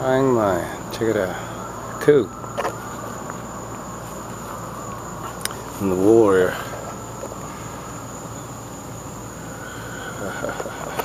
Flying lion. Check it out. Cool. And the warrior.